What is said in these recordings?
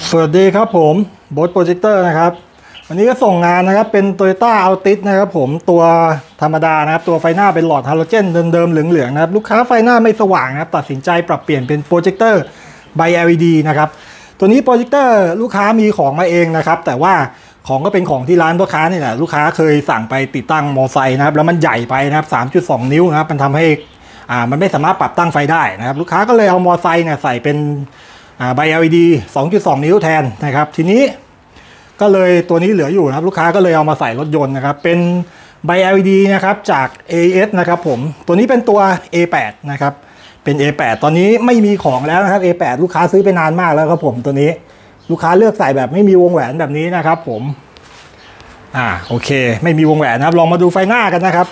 สวัสดีครับผมโบ๊ทโปรเจคเตอร์นะครับวันนี้ก็ส่งงานนะครับเป็น Toyota Altis นะครับผมตัวธรรมดานะครับตัวไฟหน้าเป็นหลอดฮาโลเจนเดิมๆเหลืองๆนะครับลูกค้าไฟหน้าไม่สว่างนะครับตัดสินใจปรับเปลี่ยนเป็นโปรเจคเตอร์ใบ LED นะครับตัวนี้โปรเจคเตอร์ลูกค้ามีของมาเองนะครับแต่ว่าของก็เป็นของที่ร้านพ่อค้านี่แหละลูกค้าเคยสั่งไปติดตั้งมอไซค์นะครับแล้วมันใหญ่ไปนะครับ 3.2 นิ้วนะครับมันทำให้มันไม่สามารถปรับตั้งไฟได้นะครับลูกค้าก็เลยเอามอไซค์เนี่ยใส่เป็นใบ LED 2.2 นิ้วแทนนะครับทีนี้ก็เลยตัวนี้เหลืออยู่นะครับลูกค้าก็เลยเอามาใส่รถยนต์นะครับเป็นใบ LED นะครับจาก AES นะครับผมตัวนี้เป็นตัว A8 นะครับเป็น A8 ตอนนี้ไม่มีของแล้วนะครับ A8 ลูกค้าซื้อไปนานมากแล้วครับผมตัวนี้ลูกค้าเลือกใส่แบบไม่มีวงแหวนแบบนี้นะครับผมโอเคไม่มีวงแหวนนะครับลองมาดูไฟหน้ากันนะครับ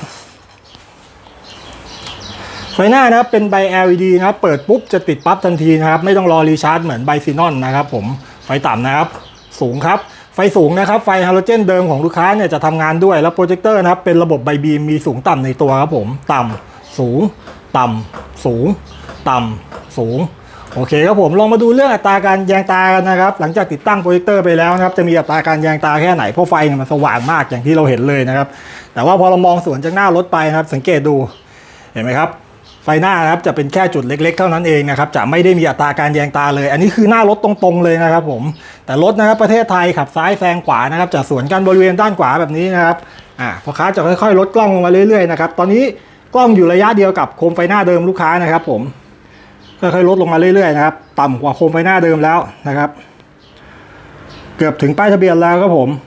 ไฟหน้านะครับเป็นใบ LED นะครับเปิดปุ๊บจะติดปั๊บทันทีนะครับไม่ต้องรอรีชาร์จเหมือนใบซีนอนนะครับผมไฟต่ำนะครับสูงครับไฟสูงนะครับไฟฮาโลเจนเดิมของลูกค้าเนี่ยจะทำงานด้วยแล้วโปรเจคเตอร์นะครับเป็นระบบใบบีมมีสูงต่ำในตัวครับผมต่ำสูงต่ำสูงต่ำสูงโอเคครับผมลองมาดูเรื่องอัตราการแยงตากันนะครับหลังจากติดตั้งโปรเจคเตอร์ไปแล้วนะครับจะมีอัตราการแยงตาแค่ไหนเพราะไฟมันสว่างมากอย่างที่เราเห็นเลยนะครับแต่ว่าพอเรามองสวนจากหน้ารถไปนะครับสังเกตดูเห็นไหมครับไฟหน้านะครับจะเป็นแค่จุดเล็กๆเท่านั้นเองนะครับจะไม่ได้มีอัตราการแยงตาเลยอันนี้คือหน้ารถตรงๆเลยนะครับผมแต่รถนะครับประเทศไทยขับซ้ายแซงขวานะครับจะสวนกันบริเวณด้านขวาแบบนี้นะครับพ่อค้าจะค่อยๆลดกล้องลงมาเรื่อยๆนะครับตอนนี้กล้องอยู่ระยะเดียวกับโคมไฟหน้าเดิมลูกค้านะครับผมค่อยๆลดลงมาเรื่อยๆนะครับต่ำกว่าโคมไฟหน้าเดิมแล้วนะครับเกือบถึงป้ายทะเบียนแล้วครับผม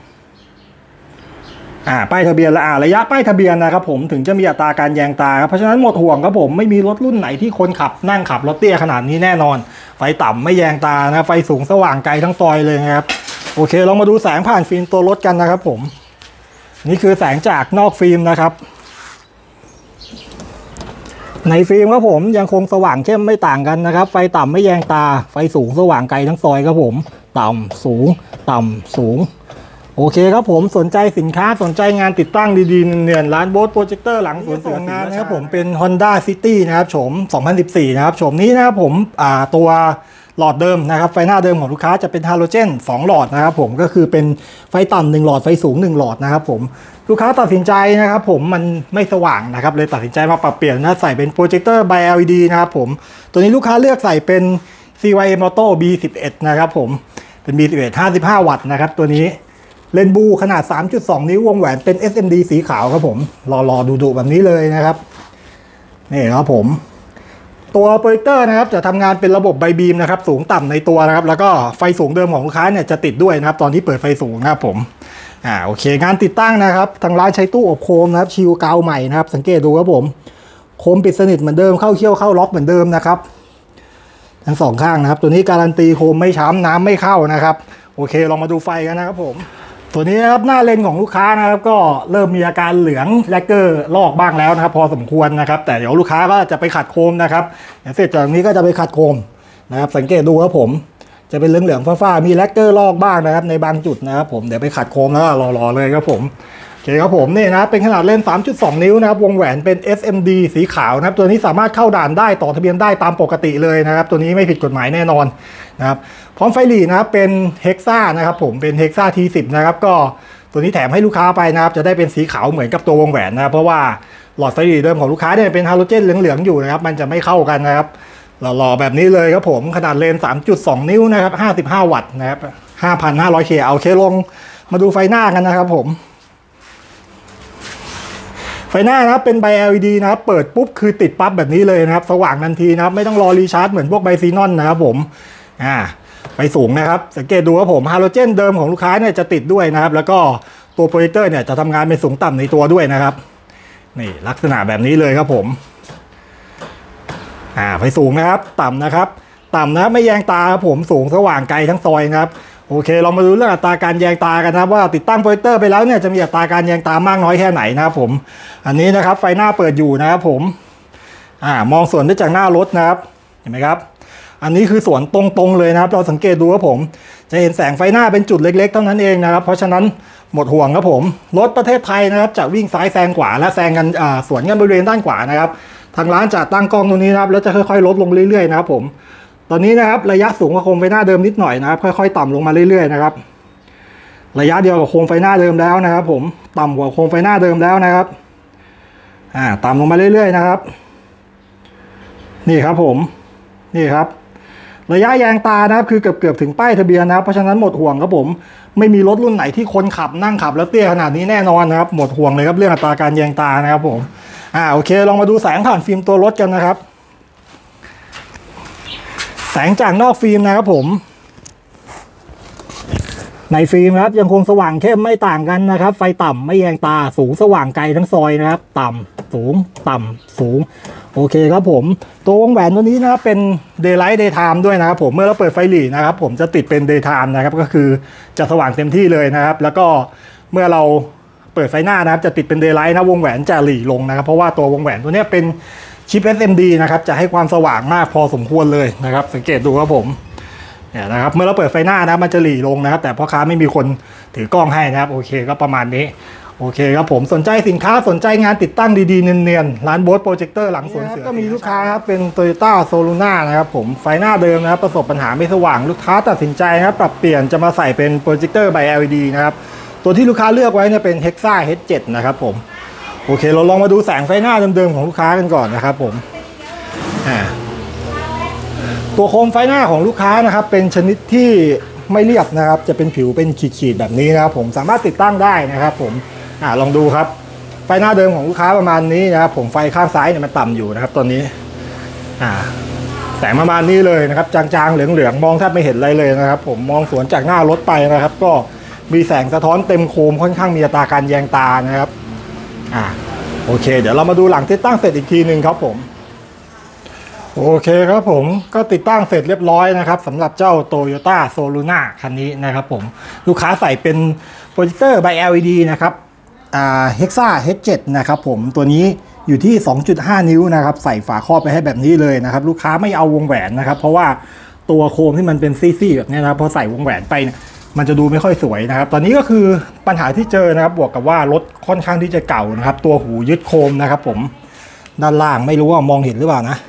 ป้ายทะเบียนและระยะป้ายทะเบียนนะครับผมถึงจะมีอัตราการแยงตาครับเพราะฉะนั้นหมดห่วงครับผมไม่มีรถรุ่นไหนที่คนขับนั่งขับรถเตี้ยขนาดนี้แน่นอนไฟต่ำไม่แยงตานะไฟสูงสว่างไกลทั้งซอยเลยนะครับโอเคลองมาดูแสงผ่านฟิล์มตัวรถกันนะครับผมนี่คือแสงจากนอกฟิล์มนะครับในฟิล์มครับผมยังคงสว่างเข้มไม่ต่างกันนะครับไฟต่ำไม่แยงตาไฟสูงสว่างไกลทั้งซอยครับผมต่ำสูงต่ำสูงโอเคครับผมสนใจสินค้าสนใจงานติดตั้งดีๆเนียนร้านโบ๊ทโปรเจคเตอร์หลังสวนส่งงานนะครับผมเป็น Honda City นะครับโฉม2014นะครับโฉมนี้นะครับผมตัวหลอดเดิมนะครับไฟหน้าเดิมของลูกค้าจะเป็นฮาโลเจน2หลอดนะครับผมก็คือเป็นไฟต่ำ1หลอดไฟสูง1หลอดนะครับผมลูกค้าตัดสินใจนะครับผมมันไม่สว่างนะครับเลยตัดสินใจมาปรับเปลี่ยนนะใส่เป็นโปรเจคเตอร์ใบ LED นะครับผมตัวนี้ลูกค้าเลือกใส่เป็น CYM Auto B11 นะครับผมเป็น B11 55 วัตต์นะครับตัวนี้เลนบูขนาด 3.2 นิ้ววงแหวนเป็น SMD สีขาวครับผมรอดูแบบนี้เลยนะครับนี่ครับผมตัวโปรเจคเตอร์นะครับจะทำงานเป็นระบบใบบีมนะครับสูงต่ำในตัวนะครับแล้วก็ไฟสูงเดิมของลูกค้าเนี่ยจะติดด้วยนะครับตอนที่เปิดไฟสูงนะครับผมโอเคงานติดตั้งนะครับทางร้านใช้ตู้อบโคมนะครับชิลกาวใหม่นะครับสังเกตดูครับผมโคมปิดสนิทเหมือนเดิมเข้าเขี้ยวเข้าล็อกเหมือนเดิมนะครับทั้งสองข้างนะครับตัวนี้การันตีโคมไม่ช้ำน้ำไม่เข้านะครับโอเคลองมาดูไฟกันนะครับผมตัวนี้นะครับหน้าเลนของลูกค้านะครับก็เริ่มมีอาการเหลืองแลกเกอร์ลอกบ้างแล้วนะครับพอสมควรนะครับแต่เดี๋ยวลูกค้าก็จะไปขัดโคมนะครับเสร็จจากนี้ก็จะไปขัดโคมนะครับสังเกตดูครับผมจะเป็นเหลืองๆฟ้าๆมีแลกเกอร์ลอกบ้างนะครับในบางจุดนะครับผมเดี๋ยวไปขัดโคมแล้วรอเลยครับผมโอเคครับผมนี่นะเป็นขนาดเลน 3.2 นิ้วนะครับวงแหวนเป็น SMD สีขาวนะครับตัวนี้สามารถเข้าด่านได้ต่อทะเบียนได้ตามปกติเลยนะครับตัวนี้ไม่ผิดกฎหมายแน่นอนนะครับพร้อมไฟหลีนะครับเป็นเฮกซ่านะครับผมเป็นเฮกซ่า T10 นะครับก็ตัวนี้แถมให้ลูกค้าไปนะครับจะได้เป็นสีขาวเหมือนกับตัววงแหวนนะครับเพราะว่าหลอดไฟหลีเดิมของลูกค้าเนี่ยเป็นฮาโลเจนเหลืองๆอยู่นะครับมันจะไม่เข้ากันนะครับหล่อแบบนี้เลยครับผมขนาดเลน 3.2 นิ้วนะครับ55 วัตต์นะครับ 5,500 เคเอาเคลงมาดูไฟหน้ากันนะครับผมไฟหน้านะครับเป็นใบ LED นะครับเปิดปุ๊บคือติดปั๊บแบบนี้เลยนะครับสว่างทันทีนะครับไม่ต้องรอรีชาร์จเหมือนพวกใบซีนอนนะครับผมไฟสูงนะครับสังเกตดูครับผมฮาโลเจนเดิมของลูกค้าเนี่ยจะติดด้วยนะครับแล้วก็ตัวโปรเจคเตอร์เนี่ยจะทำงานเป็นสูงต่ำในตัวด้วยนะครับนี่ลักษณะแบบนี้เลยครับผมไฟสูงนะครับต่ำนะครับต่ำนะไม่แยงตาครับผมสูงสว่างไกลทั้งซอยนะครับโอเคเรามาดูเรื่องอัตราการแยงตากันนะครับว่าติดตั้งโปรเจคเตอร์ไปแล้วเนี่ยจะมีอัตราการแยงตามากน้อยแค่ไหนนะครับผมอันนี้นะครับไฟหน้าเปิดอยู่นะครับผมมองสวนได้จากหน้ารถนะครับเห็นไหมครับอันนี้คือสวนตรงๆเลยนะครับเราสังเกตดูครับผมจะเห็นแสงไฟหน้าเป็นจุดเล็กๆเท่านั้นเองนะครับเพราะฉะนั้นหมดห่วงครับผมรถประเทศไทยนะครับจะวิ่งซ้ายแซงขวาและแซงกันสวนกันบริเวณด้านขวานะครับทางร้านจะตั้งกล้องตรงนี้นะครับแล้วจะค่อยๆลดลงเรื่อยๆนะครับผมตอนนี้นะครับระยะสูงกว่าโคมไฟหน้าเดิมนิดหน่อยนะครับค่อยๆต่ำลงมาเรื่อยๆนะครับระยะเดียวกับโคมไฟหน้าเดิมแล้วนะครับผมต่ำกว่าโคมไฟหน้าเดิมแล้วนะครับต่ำลงมาเรื่อยๆนะครับนี่ครับผมนี่ครับระยะแยงตานะครับคือเกือบถึงป้ายทะเบียนนะครับเพราะฉะนั้นหมดห่วงครับผมไม่มีรถรุ่นไหนที่คนขับนั่งขับแล้วเตี้ยขนาดนี้แน่นอนนะครับหมดห่วงเลยครับเรื่องอัตราการแยงตานะครับผมโอเคลองมาดูแสงผ่านฟิล์มตัวรถกันนะครับแสงจากนอกฟิล์มนะครับผมในฟิล์มครับยังคงสว่างเข้มไม่ต่างกันนะครับไฟต่ำไม่แยงตาสูงสว่างไกลทั้งซอยนะครับต่ำสูงต่ำสูงโอเคครับผมตัววงแหวนตัวนี้นะครับเป็น Daylight Daytime ด้วยนะครับผมเมื่อเราเปิดไฟหลีนะครับผมจะติดเป็น Daytime นะครับก็คือจะสว่างเต็มที่เลยนะครับแล้วก็เมื่อเราเปิดไฟหน้านะครับจะติดเป็น Daylight นะวงแหวนจะหลีลงนะครับเพราะว่าตัววงแหวนตัวนี้เป็นชิป SMD นะครับจะให้ความสว่างมากพอสมควรเลยนะครับสังเกตดูครับผมเนี่ยนะครับเมื่อเราเปิดไฟหน้านะมันจะหลีลงนะครับแต่พ่อค้าไม่มีคนถือกล้องให้นะครับโอเคก็ประมาณนี้โอเคครับผมสนใจสินค้าสนใจงานติดตั้งดีๆเนียนๆร้านโบ๊ทโปรเจคเตอร์หลังสวนเสือก็มีลูกค้าครับเป็น Toyota Soluna นะครับผมไฟหน้าเดิมนะครับประสบปัญหาไม่สว่างลูกค้าตัดสินใจครับปรับเปลี่ยนจะมาใส่เป็นโปรเจคเตอร์ by LED นะครับตัวที่ลูกค้าเลือกไว้เนี่ยเป็น Hexa H7 นะครับผมโอเคเราลองมาดูแสงไฟหน้าเดิมๆของลูกค้ากันก่อนนะครับผมตัวโคมไฟหน้าของลูกค้านะครับเป็นชนิดที่ไม่เรียบนะครับจะเป็นผิวเป็นขีดๆแบบนี้นะครับผมสามารถติดตั้งได้นะครับผมลองดูครับไฟหน้าเดิมของลูกค้าประมาณนี้นะครับผมไฟข้างซ้ายเนี่ยมันต่ำอยู่นะครับตอนนี้แสงประมาณนี้เลยนะครับจางๆเหลืองๆมองแทบไม่เห็นอะไรเลยนะครับผมมองสวนจากหน้ารถไปนะครับก็มีแสงสะท้อนเต็มโคมค่อนข้างมีอัตราการแยงตานะครับโอเคเดี๋ยวเรามาดูหลังติดตั้งเสร็จอีกทีหนึ่งครับผมโอเคครับผมก็ติดตั้งเสร็จเรียบร้อยนะครับสำหรับเจ้า Toyota Soluna คันนี้นะครับผมลูกค้าใส่เป็นโปรเจคเตอร์ by LED นะครับHexa H7 นะครับผมตัวนี้อยู่ที่ 2.5 นิ้วนะครับใส่ฝาครอบไปให้แบบนี้เลยนะครับลูกค้าไม่เอาวงแหวนนะครับเพราะว่าตัวโคมที่มันเป็นซี่ๆแบบนี้นะครับพอใส่วงแหวนไปมันจะดูไม่ค่อยสวยนะครับตอนนี้ก็คือปัญหาที่เจอนะครับบวกกับว่ารถค่อนข้างที่จะเก่านะครับตัวหูยึดโคมนะครับผมด้านล่างไม่รู้ว่ามองเห็นหรือเปล่านะ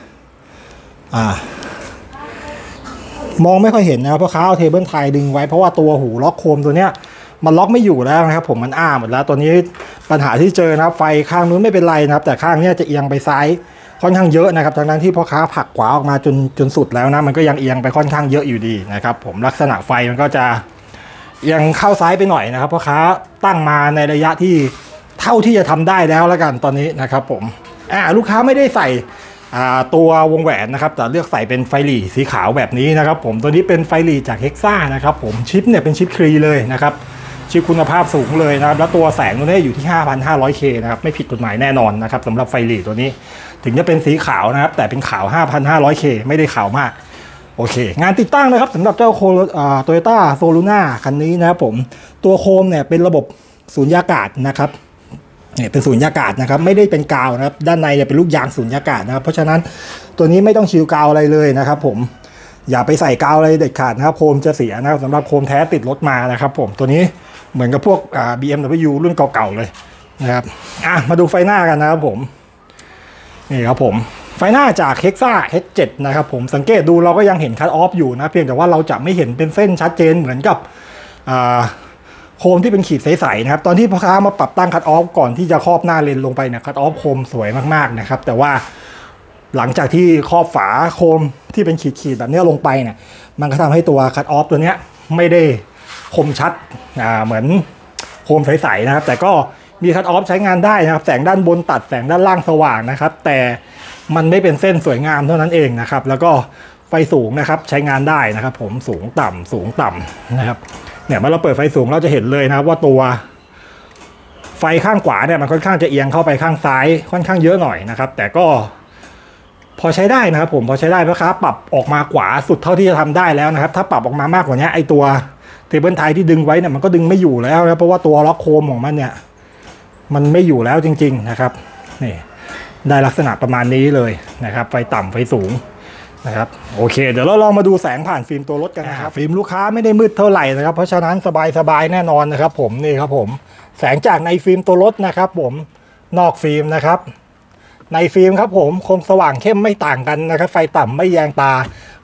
มองไม่ค่อยเห็นนะครับเพราะเขาเอาเทเบิลไทยดึงไว้เพราะว่าตัวหูล็อกโคมตัวเนี้ยมันล็อกไม่อยู่แล้วนะครับผมมันหมดแล้วตัวนี้ปัญหาที่เจอนะครับไฟข้างนู้นไม่เป็นไรนะครับแต่ข้างนี้จะเอียงไปซ้ายค่อนข้างเยอะนะครับทั้งที่พ่อค้าผลักขวาออกมาจนสุดแล้วนะมันก็ยังเอียงไปค่อนข้างเยอะอยู่ดีนะครับผมลักษณะไฟมันก็จะเอียงเข้าซ้ายไปหน่อยนะครับพ่อค้าตั้งมาในระยะที่เท่าที่จะทำได้แล้วกันตอนนี้นะครับผมลูกค้าไม่ได้ใส่ตัววงแหวนนะครับแต่เลือกใส่เป็นไฟหลีสีขาวแบบนี้นะครับผมตัวนี้เป็นไฟหลีจาก Hexa นะครับผมชิปเนี่ยเป็นชิปครีเลยนะครับชิปคุณภาพสูงเลยนะครับแล้วตัวแสงตัวนี้อยู่ที่ 5,500K นะครับไม่ผิดกฎหมายแน่นอนนะครับสำหรับไฟหลีตัวนี้ถึงจะเป็นสีขาวนะครับแต่เป็นขาว 5,500K ไม่ได้ขาวมากโอเคงานติดตั้งนะครับสำหรับเจ้าToyota Soluna คันนี้นะครับผมตัวโคมเนี่ยเป็นระบบสูญญากาศนะครับเนี่ยเป็นสูญญากาศนะครับไม่ได้เป็นกาวนะครับด้านในเนี่ยเป็นลูกยางสูญญากาศนะครับเพราะฉะนั้นตัวนี้ไม่ต้องชิลกาวอะไรเลยนะครับผมอย่าไปใส่กาวอะไรเด็ดขาดนะครับโคมจะเสียนะครับสำหรับโคมแท้ติดรถมานะครับผมตัวนี้เหมือนกับพวกBMW รุ่นเก่าๆเลยนะครับมาดูไฟหน้ากันนะครับผมนี่ครับผมไฟหน้าจาก Hexa H7 นะครับผมสังเกตดูเราก็ยังเห็นคัทออฟอยู่นะเพียงแต่ว่าเราจะไม่เห็นเป็นเส้นชัดเจนเหมือนกับโคมที่เป็นขีดใสๆนะครับตอนที่พ่อค้ามาปรับตั้งคัทออฟก่อนที่จะครอบหน้าเลนลงไปเนี่ยคัทออฟโคมสวยมากๆนะครับแต่ว่าหลังจากที่ครอบฝาโคมที่เป็นขีดๆแบบนี้ลงไปเนี่ยมันก็ทำให้ตัวคัทออฟตัวเนี้ยไม่ได้คมชัดเหมือนโคมใสๆนะครับแต่ก็มีคัทออฟใช้งานได้นะครับแสงด้านบนตัดแสงด้านล่างสว่างนะครับแต่มันไม่เป็นเส้นสวยงามเท่านั้นเองนะครับแล้วก็ไฟสูงนะครับใช้งานได้นะครับผมสูงต่ำนะครับเนี่ยเมื่อเราเปิดไฟสูงเราจะเห็นเลยนะครับว่าตัวไฟข้างขวาเนี่ยมันค่อนข้างจะเอียงเข้าไปข้างซ้ายค่อนข้างเยอะหน่อยนะครับแต่ก็พอใช้ได้นะครับผมพอใช้ได้เพราะครับปรับออกมาขวาสุดเท่าที่จะทำได้แล้วนะครับถ้าปรับออกมามากกว่านี้ไอตัวเทเบิลไทยที่ดึงไว้เนี่ยมันก็ดึงไม่อยู่แล้วนะเพราะว่าตัวล็อกโคมของมันเนี่ยมันไม่อยู่แล้วจริงๆนะครับนี่ได้ลักษณะประมาณนี้เลยนะครับไฟต่ำไฟสูงนะครับโอเคเดี๋ยวเราลองมาดูแสงผ่านฟิล์มตัวรถกันนะครับฟิล์มลูกค้าไม่ได้มืดเท่าไหร่นะครับเพราะฉะนั้นสบายแน่นอนนะครับผมนี่ครับผมแสงจากในฟิล์มตัวรถนะครับผมนอกฟิล์มนะครับในฟิล์มครับผมคมสว่างเข้มไม่ต่างกันนะครับไฟต่ำไม่แยงตาไฟ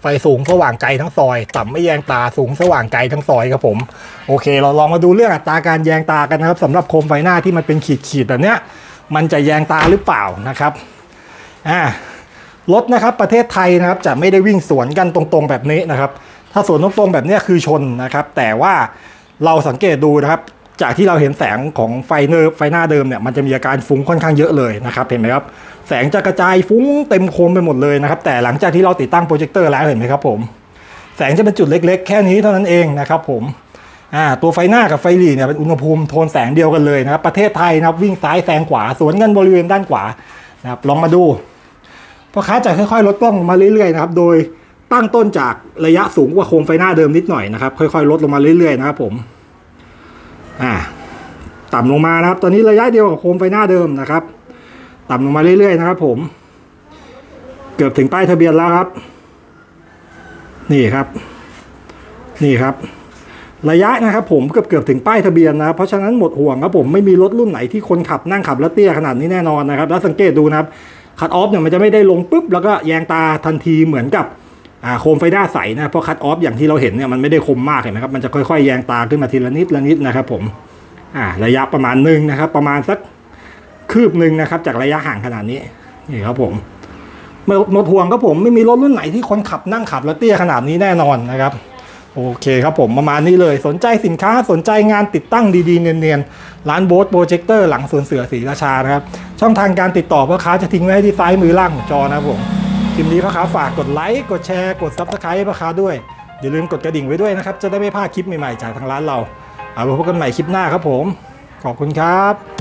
สูงสว่างไกลทั้งซอยต่ำไม่แยงตาสูงสว่างไกลทั้งซอยครับผมโอเคเราลองมาดูเรื่องอัตราการแยงตากันนะครับสำหรับโคมไฟหน้าที่มันเป็นขีดแบบเนี้ยมันจะแยงตาหรือเปล่านะครับรถนะครับประเทศไทยนะครับจะไม่ได้วิ่งสวนกันตรงๆแบบนี้นะครับถ้าสวนตรงๆแบบนี้คือชนนะครับแต่ว่าเราสังเกตดูนะครับจากที่เราเห็นแสงของไฟหน้าเดิมเนี่ยมันจะมีอาการฟุ้งค่อนข้างเยอะเลยนะครับเห็นไหมครับแสงจะกระจายฟุ้งเต็มโคมไปหมดเลยนะครับแต่หลังจากที่เราติดตั้งโปรเจคเตอร์แล้วเห็นไหมครับผมแสงจะเป็นจุดเล็กๆแค่นี้เท่านั้นเองนะครับผมตัวไฟหน้ากับไฟหลีเนี่ยเป็นอุณหภูมิโทนแสงเดียวกันเลยนะครับประเทศไทยนะครับวิ่งซ้ายแซงขวาสวนกันบริเวณด้านขวานะครับลองมาดูพ่อค้าจะค่อยๆลดกล้องมาเรื่อยๆนะครับโดยตั้งต้นจากระยะสูงกว่าโคมไฟหน้าเดิมนิดหน่อยนะครับค่อยๆลดลงมาเรื่อยๆนะครับผมต่ำลงมานะครับตอนนี้ระยะเดียวกับโคมไฟหน้าเดิมนะครับต่ำลงมาเรื่อยๆนะครับผมเกือบถึงป้ายทะเบียนแล้วครับนี่ครับระยะนะครับผมเกือบถึงป้ายทะเบียนนะเพราะฉะนั้นหมดห่วงครับผมไม่มีรถรุ่นไหนที่คนขับนั่งขับแล้วเตี้ยขนาดนี้แน่นอนนะครับแล้วสังเกตดูนะครับคัทออฟเนี่ยมันจะไม่ได้ลงปุ๊บแล้วก็แยงตาทันทีเหมือนกับโคมไฟหน้าใสนะเพราะคัทออฟอย่างที่เราเห็นเนี่ยมันไม่ได้คมมากเห็นไหมครับมันจะค่อยๆแยงตาขึ้นมาทีละนิดนะครับผมระยะประมาณนึงนะครับประมาณสักคืบหนึ่งนะครับจากระยะห่างขนาดนี้นี่ครับผมหมดห่วงครับผมไม่มีรถรุ่นไหนที่คนขับนั่งขับแล้วเตี้ยขนาดนี้แน่นอนนะครับโอเคครับผมประมาณนี้เลยสนใจสินค้าสนใจงานติดตั้งดีๆเนียนๆร้านโบ๊ทโปรเจคเตอร์หลังสวนเสือศรีราชานะครับช่องทางการติดต่อพ่อค้าจะทิ้งไว้ที่ซ้ายมือล่างของจอนะครับผมคลิปนี้พ่อค้าฝากกดไลค์กดแชร์กด Subscribe ให้พ่อค้าด้วยอย่าลืมกดกระดิ่งไว้ด้วยนะครับจะได้ไม่พลาดคลิปใหม่ๆจากทางร้านเราเอาไว้พบกันใหม่คลิปหน้าครับผมขอบคุณครับ